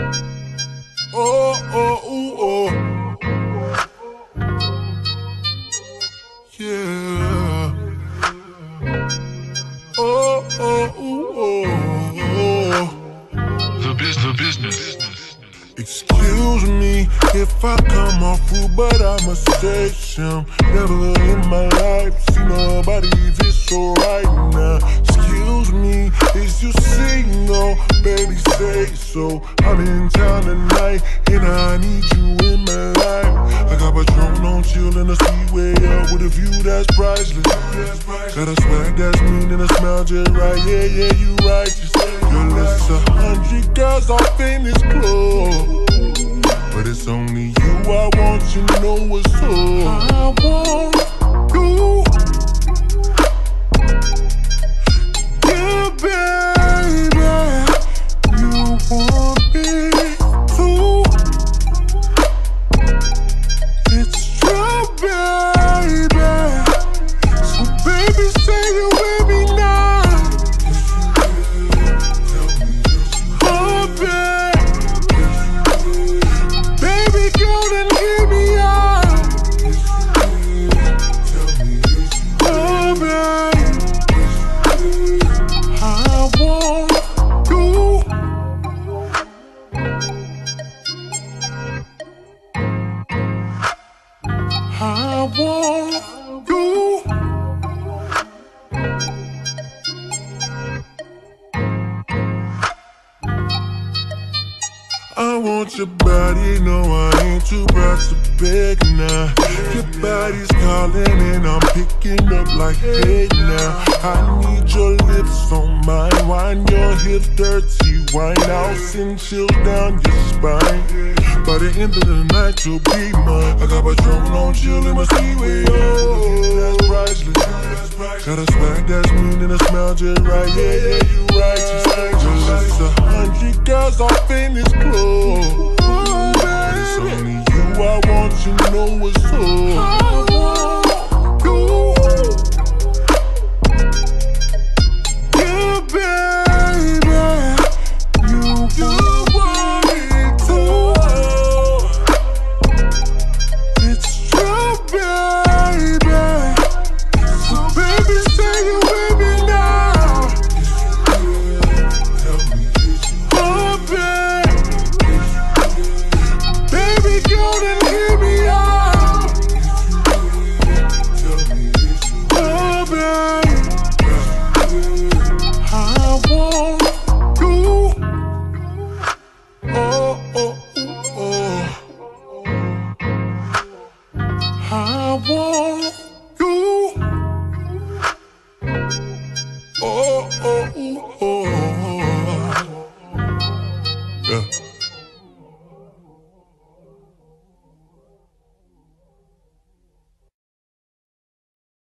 Oh, oh, ooh, oh. Yeah. Oh, oh, ooh, oh. The business. Excuse me if I come off rude, but I must say some. Never in my life seen nobody this so right now. Excuse me, is you single? Baby, say so. I'm in town tonight and I need you in my life. I got Patron on chill in the speedway up with a view that's priceless. Got a swag that's mean and a smell just right. Yeah, yeah, you righteous. Girl, there's 100 girls off in this club, but it's only you I want, you know what's up. I want you, yeah, baby. You want me too. It's true, baby. So baby, say you with me now. Oh, baby girl, then hear me out. Oh, baby, I want you. I want you. I want your body, no, I ain't too proud to beg now. Your body's calling and I'm picking up like hey now. I need your lips on mine, wind your hips dirty, wine out, send chills down your spine. By the end of the night you'll be mine. I got Patron on chill in my speedway, oh, that's priceless. Got a swag that's mean and a smell just right, yeah, yeah, you righteous. Just 100 girls off in this club, but it's only you I want, you know what's up. I want you, yeah, baby. You want me too. It's true, baby. So baby, say you with me now. Oh, baby girl, then hear me out. Oh, baby, I want you. Oh, oh, oh, I want you. Oh, oh, oh.